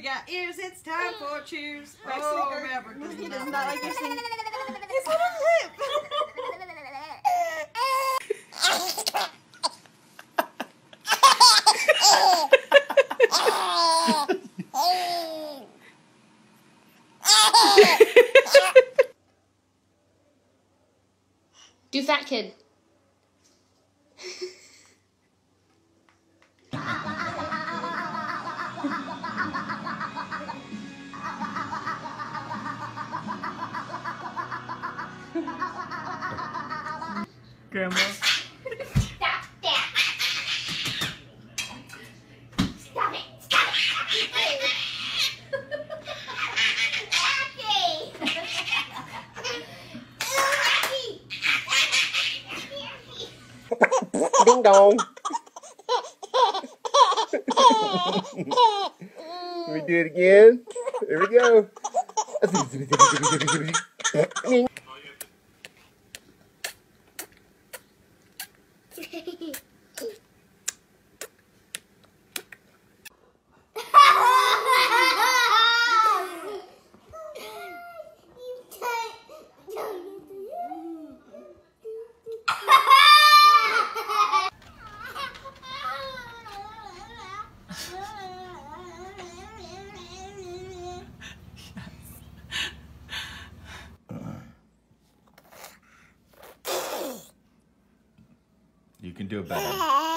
got ears, it's time for cheers. Oh, remember, he does not like you singing. His little lip. Do fat kid. Grandma. Stop that. Stop it. Stop it. Ding dong. Let me do it again. There we go. You can do it better.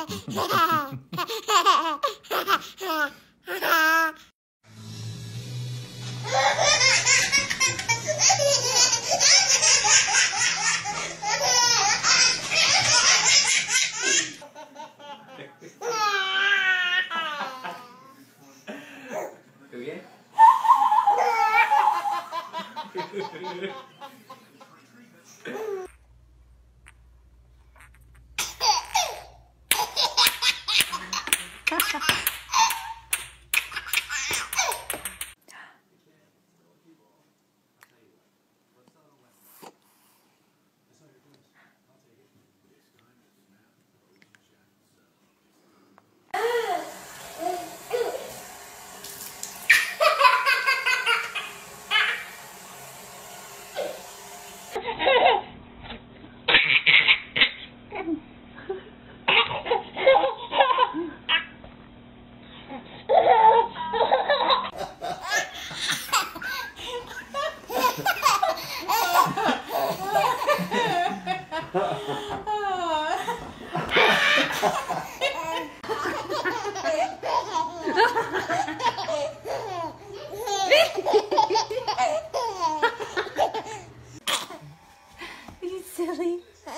He's silly.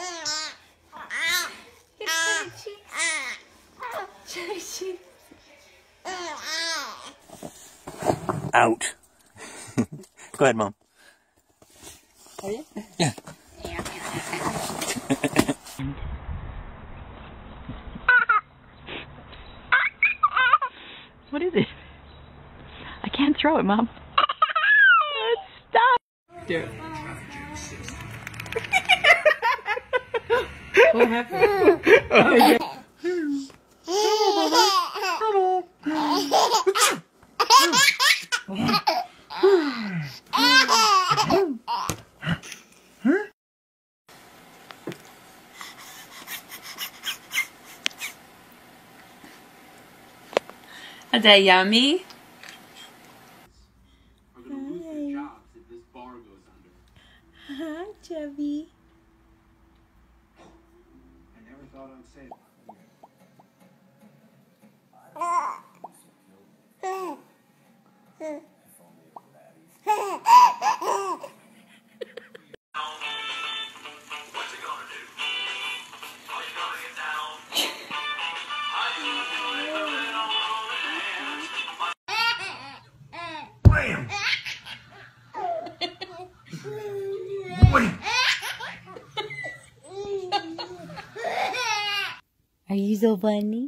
Out. Go ahead, Mom. Are you? Yeah. What is it? I can't throw it, Mom. Stop. Do it. What happened? Is that yummy? Are going to lose their jobs if this bar goes under. Hi, Chubby. I never thought I'd say that. Are you so funny?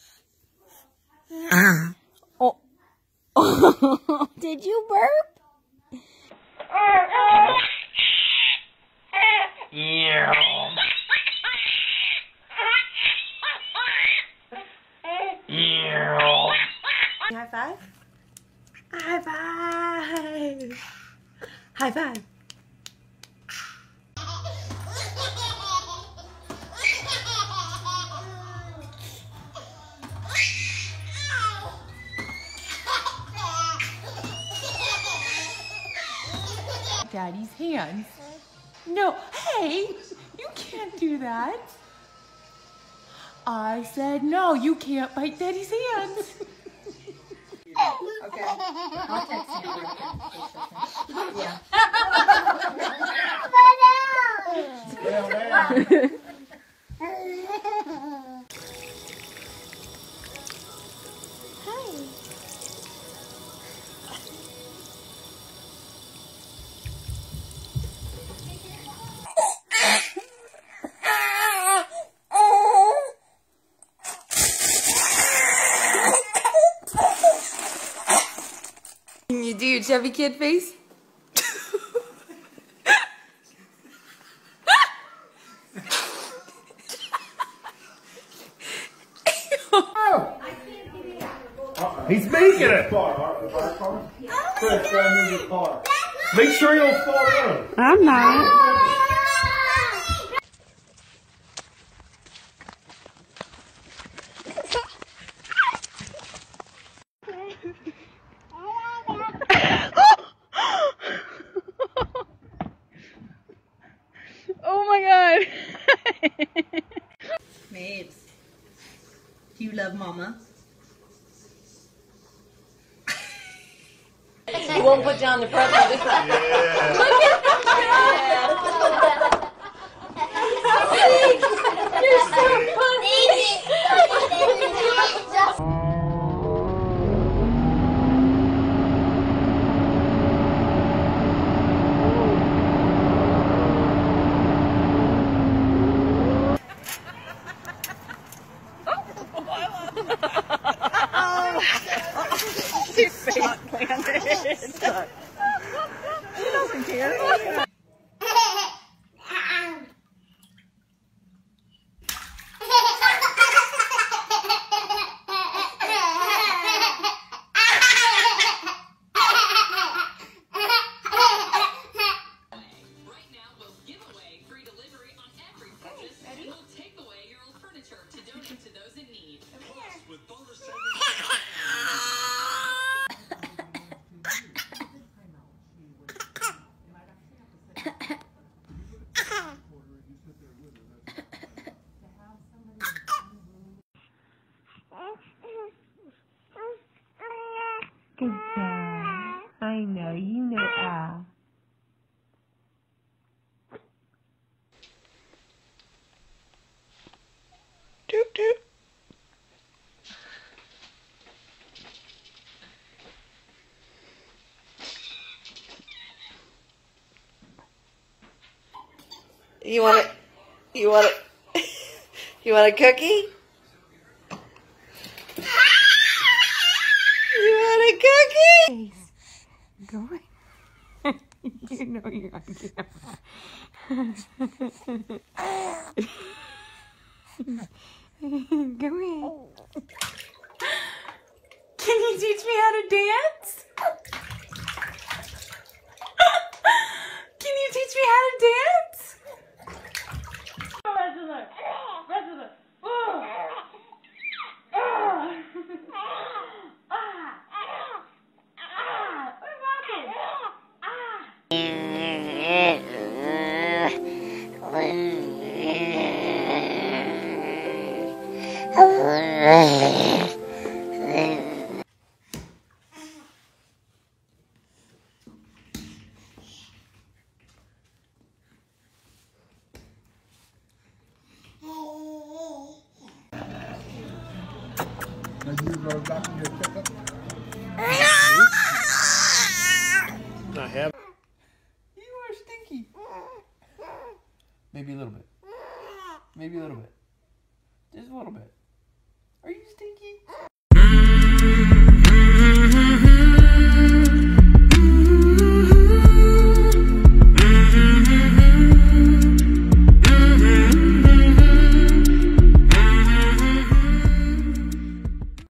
Oh. Did you burp? Yeah. High five? High five. High five. Daddy's hands. No, hey, you can't do that. I said no, you can't bite Daddy's hands. Okay. I'll text you. Yeah. Can you do your chubby kid face? He's making it. Make sure you don't fall down. I'm not. Oh my god. Mabes, do you love Mama? You won't put down the present this time. Look at You're so funny. Good job. I know, you know Al. Doop doop. You want it? You want it? You want a cookie? You want a cookie? Go away. You know you're on camera. Go away. Can you teach me how to dance? Can you teach me how to dance? I have. You are stinky. Maybe a little bit. Maybe a little bit. Just a little bit. Are you stinky?